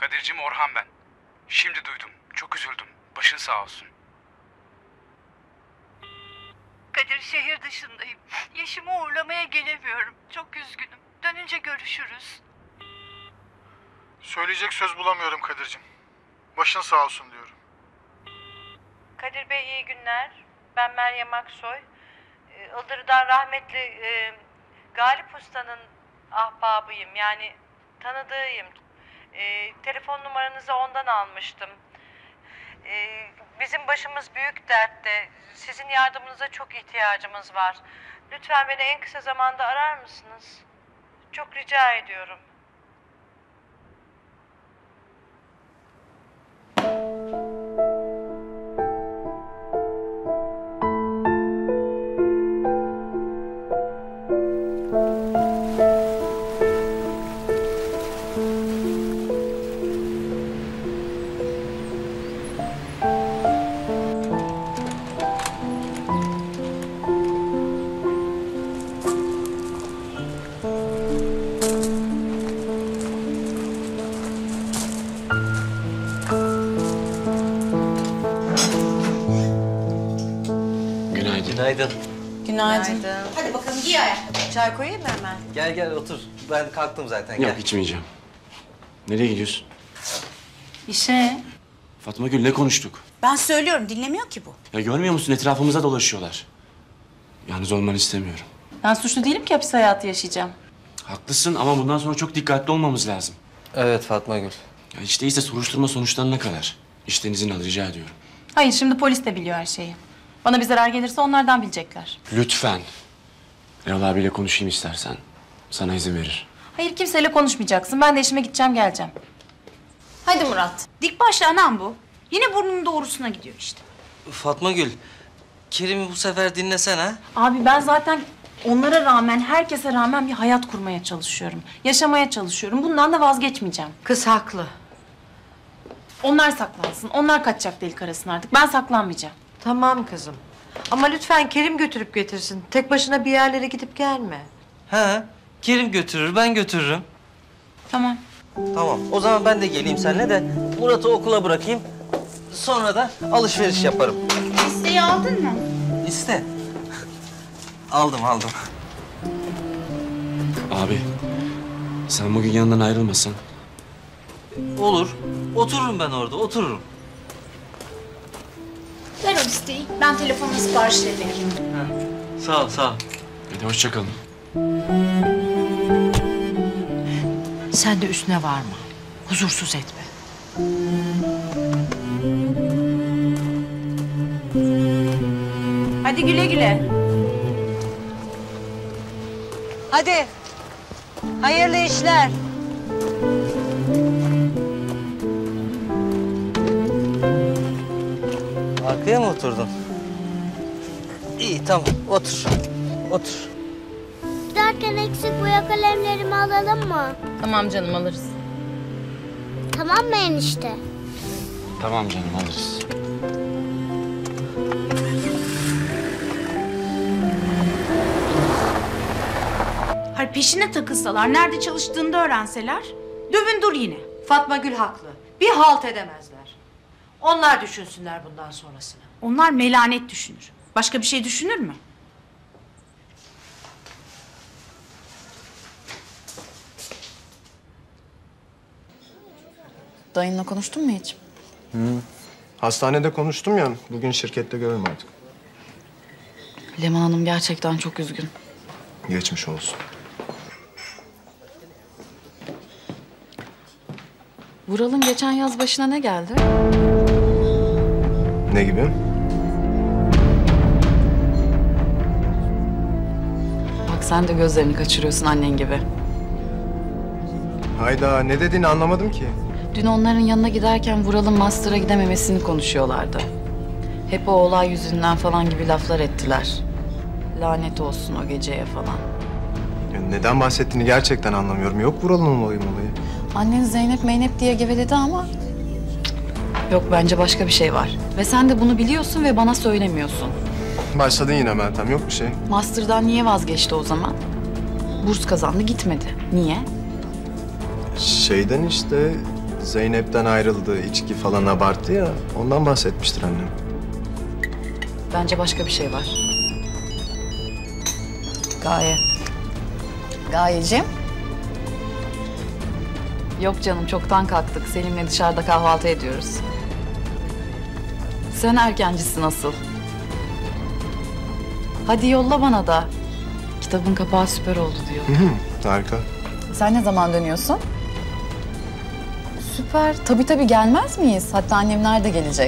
Kadir'cim, Orhan ben. Şimdi duydum. Çok üzüldüm. Başın sağ olsun. Kadir, şehir dışındayım. Yeşim'i uğurlamaya gelemiyorum. Çok üzgünüm. Dönünce görüşürüz. Söyleyecek söz bulamıyorum Kadir'cim. Başın sağ olsun diyorum. Kadir Bey, iyi günler. Ben Meryem Aksoy. Ildırı'dan rahmetli Galip Usta'nın ahbabıyım. Yani tanıdığıyım. Telefon numaranızı ondan almıştım. Bizim başımız büyük dertte. Sizin yardımınıza çok ihtiyacımız var. Lütfen beni en kısa zamanda arar mısınız? Çok rica ediyorum. Günaydın. Günaydın. Hadi bakalım giy ayakkabı. Çay koyayım mı hemen? Gel gel otur. Ben kalktım zaten. Gel. Yok, içmeyeceğim. Nereye gidiyorsun? İşe. Fatma Gül, ne konuştuk? Ben söylüyorum, dinlemiyor ki bu. Ya görmüyor musun? Etrafımıza dolaşıyorlar. Yalnız olmanı istemiyorum. Ben suçlu değilim ki hapis hayatı yaşayacağım. Haklısın ama bundan sonra çok dikkatli olmamız lazım. Evet Fatma Gül. Ya hiç değilse soruşturma sonuçlanana kadar. İşten izin al, rica ediyorum. Hayır, şimdi polis de biliyor her şeyi. Bana bir zarar gelirse onlardan bilecekler. Lütfen. Erol abiyle konuşayım istersen. Sana izin verir. Hayır, kimseyle konuşmayacaksın. Ben de işime gideceğim, geleceğim. Hadi Murat. Dik başlı anam bu. Yine burnunun doğrusuna gidiyor işte. Fatma Gül, Kerim'i bu sefer dinlesene. Abi ben zaten onlara rağmen, herkese rağmen bir hayat kurmaya çalışıyorum. Yaşamaya çalışıyorum. Bundan da vazgeçmeyeceğim. Kız haklı. Onlar saklansın. Onlar kaçacak delik arasına artık. Ben saklanmayacağım. Tamam kızım. Ama lütfen Kerim götürüp getirsin. Tek başına bir yerlere gidip gelme. He, Kerim götürür, ben götürürüm. Tamam. Tamam, o zaman ben de geleyim seninle de Murat'ı okula bırakayım. Sonra da alışveriş yaparım. Listeyi aldın mı? İste. Aldım. Abi, sen bugün yanından ayrılmasan. Olur. Otururum ben orada, otururum. Ver o listeyi. Ben telefonla siparişleri vereyim. Sağ ol. Hadi hoşça kalın. Sen de üstüne varma. Huzursuz etme. Hadi güle güle. Hadi. Hayırlı işler. Arkaya mı oturdun? İyi, tamam. Otur. Giderken eksik boya kalemlerimi alalım mı? Tamam canım, alırız. Tamam mı enişte? Tamam canım, alırız. Hayır, peşine takılsalar, nerede çalıştığını da öğrenseler, dövün dur yine. Fatma Gül haklı. Bir halt edemezler. Onlar düşünsünler bundan sonrasını. Onlar melanet düşünür. Başka bir şey düşünür mü? Dayınla konuştun mu hiç? Hastanede konuştum ya, bugün şirkette görürüm artık. Leman Hanım gerçekten çok üzgün. Geçmiş olsun. Vural'ın geçen yaz başına ne geldi? Ne gibi? Bak sen de gözlerini kaçırıyorsun annen gibi. Hayda, ne dediğini anlamadım ki. Dün onların yanına giderken Vural'ın master'a gidememesini konuşuyorlardı. Hep o olay yüzünden falan gibi laflar ettiler. Lanet olsun o geceye falan. Ya neden bahsettiğini gerçekten anlamıyorum. Yok Vural'ın olayı. Annen Zeynep Meynep diye geveledi ama... Yok, bence başka bir şey var. Ve sen de bunu biliyorsun ve bana söylemiyorsun. Başladın yine Meltem, yok bir şey. Master'dan niye vazgeçti o zaman? Burs kazandı, gitmedi. Niye? Şeyden işte, Zeynep'ten ayrıldı, içki falan abarttı ya. Ondan bahsetmiştir annem. Bence başka bir şey var. Gaye. Gayeciğim. Yok canım, çoktan kalktık. Selim'le dışarıda kahvaltı ediyoruz. Sen erkencisin asıl. Hadi yolla bana da. Kitabın kapağı süper oldu diyor. Harika. Sen ne zaman dönüyorsun? Süper. Tabii gelmez miyiz? Hatta annemler de gelecek.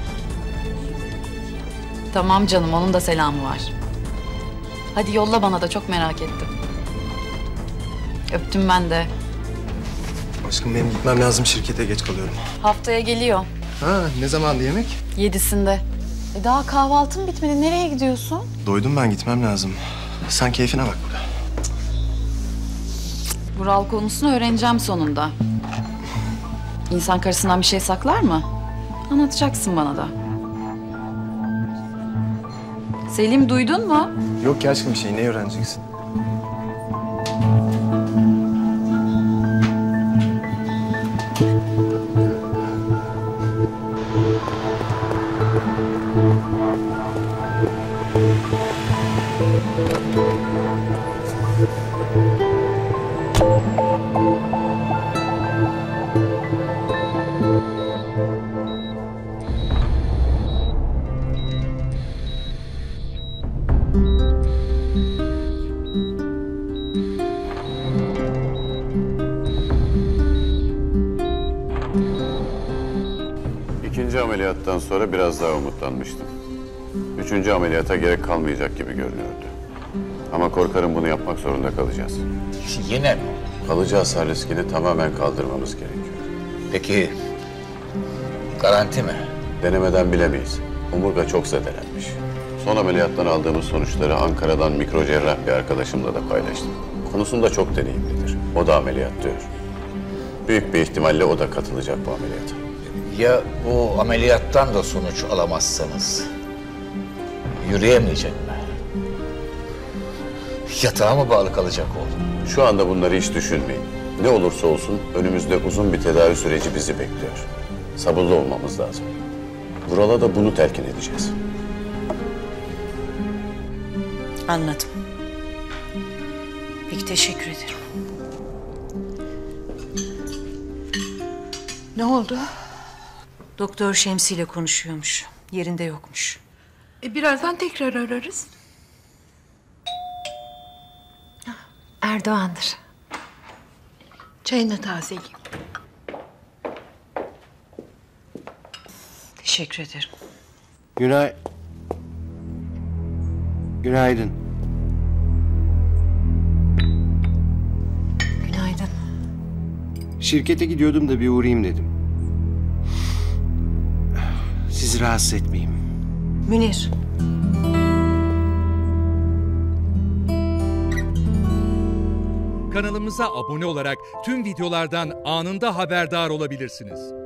Tamam canım, onun da selamı var. Hadi yolla bana da, çok merak ettim. Öptüm ben de. Aşkım benim gitmem lazım, şirkete geç kalıyorum. Haftaya geliyor. Ha, ne zamandı yemek? 7'sinde. Daha kahvaltın bitmedi. Nereye gidiyorsun? Doydum ben, gitmem lazım. Sen keyfine bak burada. Vural konusunu öğreneceğim sonunda. İnsan karısından bir şey saklar mı? Anlatacaksın bana da. Selim, duydun mu? Yok ki aşkım bir şey, ne öğreneceksin? İkinci ameliyattan sonra biraz daha umutlanmıştım. Üçüncü ameliyata gerek kalmayacak gibi görünüyordu. Ama korkarım bunu yapmak zorunda kalacağız. Yine mi? Kalıcı hasar riskini tamamen kaldırmamız gerekiyor. Peki garanti mi? Denemeden bilemeyiz. Omurga çok zedelenmiş. Son ameliyattan aldığımız sonuçları Ankara'dan mikrocerrah bir arkadaşımla da paylaştım. Konusunda çok deneyimlidir. O da ameliyat diyor. Büyük bir ihtimalle o da katılacak bu ameliyata. Ya bu ameliyattan da sonuç alamazsanız yürüyemeyecek mi? Yatağa mı bağlı kalacak oğlum? Şu anda bunları hiç düşünmeyin. Ne olursa olsun önümüzde uzun bir tedavi süreci bizi bekliyor. Sabırlı olmamız lazım. Vural'a da bunu telkin edeceğiz. Anladım. Peki, teşekkür ederim. Ne oldu? Doktor Şemsi ile konuşuyormuş. Yerinde yokmuş. Birazdan tekrar ararız. Erdoğan'dır. Çayını tazeleyeyim. Teşekkür ederim. Günaydın. Günaydın. Şirkete gidiyordum da bir uğrayayım dedim. Sizi rahatsız etmeyeyim. Münir. Kanalımıza abone olarak tüm videolardan anında haberdar olabilirsiniz.